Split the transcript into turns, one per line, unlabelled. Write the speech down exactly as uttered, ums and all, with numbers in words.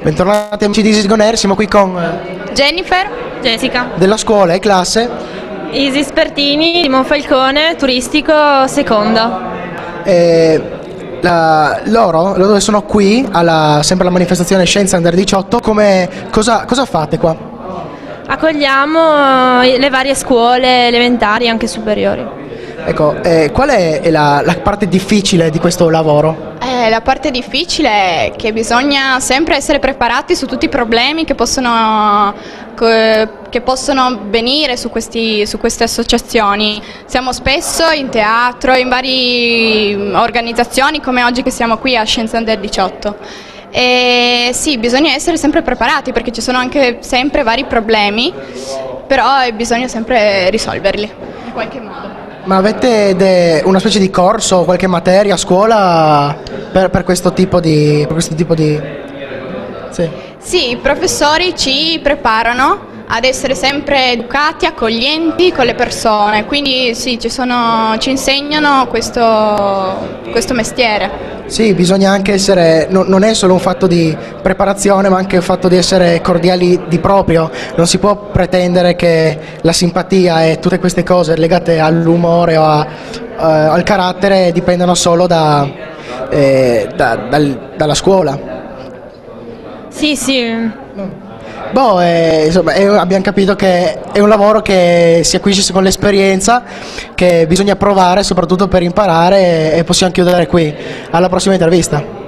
Bentornati amici di Easy Gone Air, siamo qui con
Jennifer, Jessica,
della scuola e classe
Isis Pertini di Monfalcone, turistico seconda.
e la, loro, loro sono qui alla, sempre alla manifestazione Scienza Under diciotto. Come, cosa, cosa fate qua?
Accogliamo le varie scuole elementari e anche superiori.
Ecco, eh, qual è, è la, la parte difficile di questo lavoro?
Eh, la parte difficile è che bisogna sempre essere preparati su tutti i problemi che possono, che possono venire su, questi, su queste associazioni. Siamo spesso in teatro, in varie organizzazioni come oggi che siamo qui a Scienza Under diciotto. E sì, bisogna essere sempre preparati perché ci sono anche sempre vari problemi, però bisogna sempre risolverli in qualche modo.
Ma avete una specie di corso, qualche materia a scuola per, per questo tipo di... Per questo tipo di... Sì.
Sì, i professori ci preparano ad essere sempre educati, accoglienti con le persone, quindi sì, ci, sono, ci insegnano questo, questo mestiere.
Sì, bisogna anche essere, no, non è solo un fatto di preparazione ma anche un fatto di essere cordiali di proprio, non si può pretendere che la simpatia e tutte queste cose legate all'umore o a, uh, al carattere dipendano solo da, eh, da, dal, dalla scuola.
Sì, sì.
Boh, eh, insomma, è, abbiamo capito che è un lavoro che si acquisisce con l'esperienza, che bisogna provare soprattutto per imparare e possiamo chiudere qui. Alla prossima intervista.